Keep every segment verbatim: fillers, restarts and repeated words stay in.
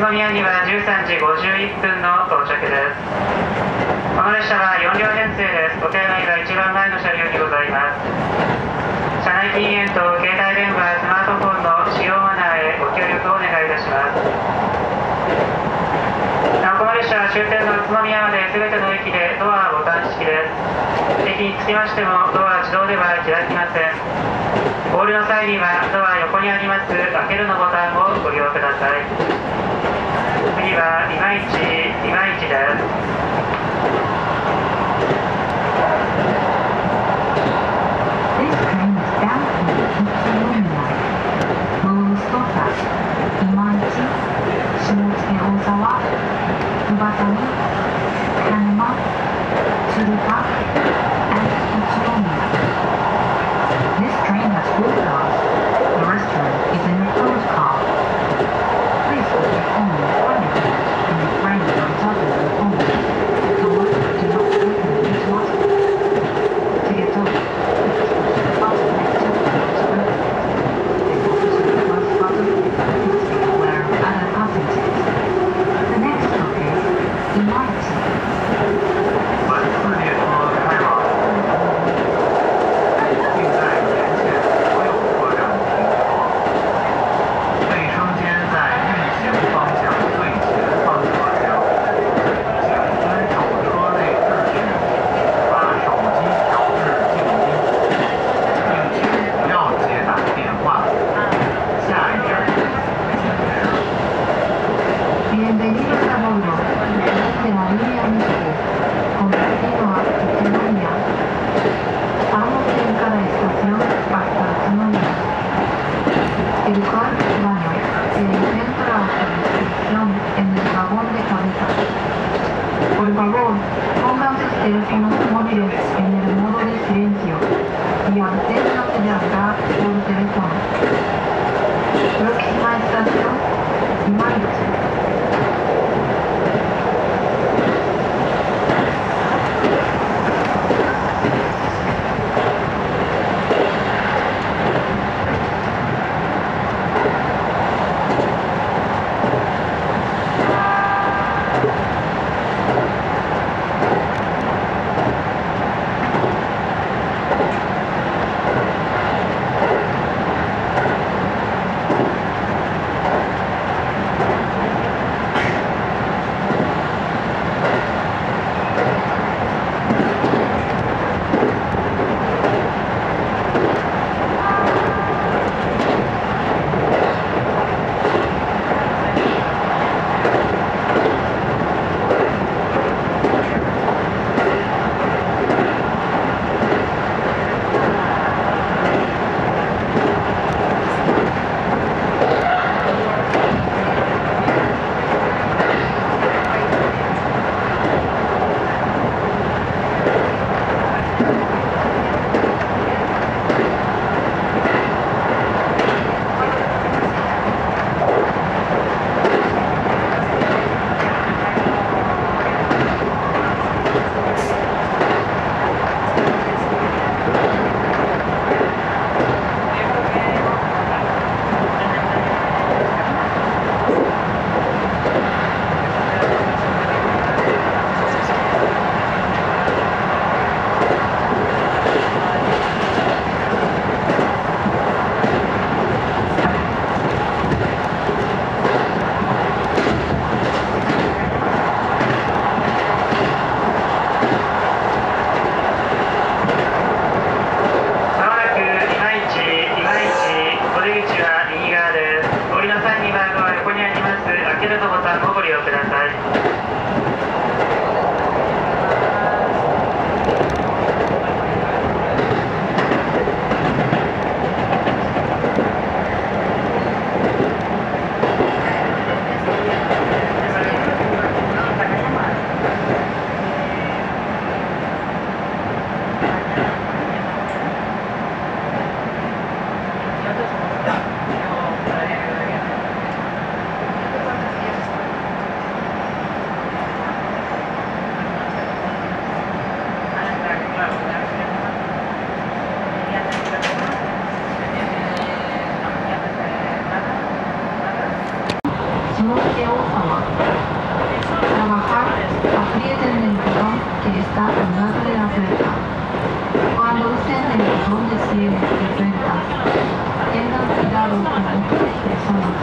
都宮にはじゅうさんじごじゅういっぷんの到着です。この列車はよん両編成です。お手洗いが一番前の車両にございます。車内禁煙と携帯電話、スマートフォンの使用マナーへご協力をお願いいたします。なおこの列車は終点の宇都宮まで全ての駅でドアはボタン式です。駅に着きましてもドアは自動では開きません。お降りの際にはドア横にあります開けるのボタンをご利用ください。次は今市今市です。 This train is bound for Utsunomiya. Will stop at Imaichi, Shimotsuke Ozawa, Iwatani, Kanama, Tsuruta, and Utsunomiya. This train has four cars. The restaurant is in the third car. Please put your phone quietly and refrain from talking on the phone. Doors do not open into us. To get over, please push the button next to the doors open. If you push the close button, please be aware of other passengers. The next stop is Imaichi. 本次列车开往并在沿线所有车站停车。卫生间在运行方向最前方车厢，请遵守车内秩序，把手机调至静音，并请不要接打电话。下一站，请接。 Bienvenidos a bordo de la línea Michigan, con destino a Utsunomiya. Vamos en cada estación hasta Utsunomiya. El cuarto baño se encuentra a su disposición en el vagón de cabeza. Por favor, pongan sus teléfonos móviles en el modo de silencio y absténganse de hablar por teléfono. Próxima estación, Imaichi. 様。Trabajar aprieta en el botón que está al lado de la puerta. Cuando usen el botón de cierre de puertas, tengan cuidado con otras personas.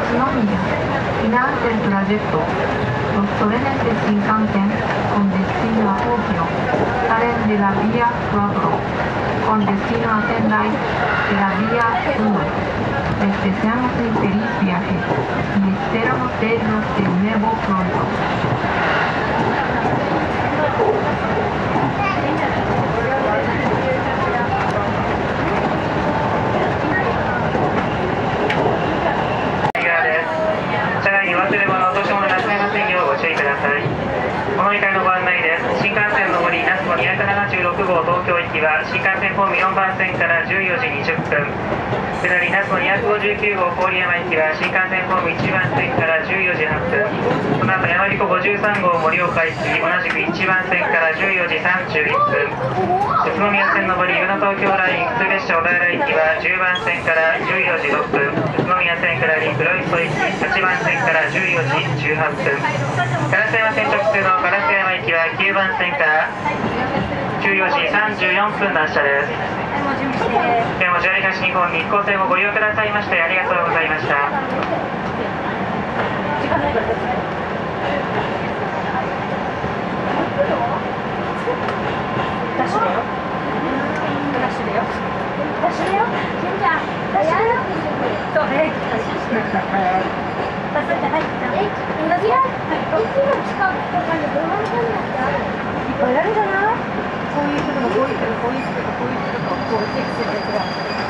宮フィナンテントラジェットロストレネテ新幹線con destino a Tokio salen de la vía cuatro con destino a Sendai de la vía uno. Les deseamos un feliz viaje y esperamos verlos de nuevo pronto. この以下のご案内です。新幹線の森那須にひゃくななじゅうろくごう東京行きは新幹線ホームよんばん線からじゅうよじにじゅっぷん、下り那須にひゃくごじゅうきゅうごう郡山行きは新幹線ホームいちばん線からじゅうよじはっぷん、その後山彦ごじゅうさんごう盛岡行き同じくいちばん線からじゅうよじさんじゅういっぷん、宇都宮線の森宇野東京ライン普通列車小田原行きはじゅうばん線からじゅうよじろっぷん、宇都宮線下り黒磯行きはちばん線からじゅうよじじゅうはっぷん、烏山線直通の烏山行きはきゅうばん線からじゅうよじさんじゅうよんぷん発車です。今日も ジャル 東日本日光線をご利用くださいましてありがとうございました。 こういう人とかこういう人とかこういう人とかこういう人とかをこうチェックするやつが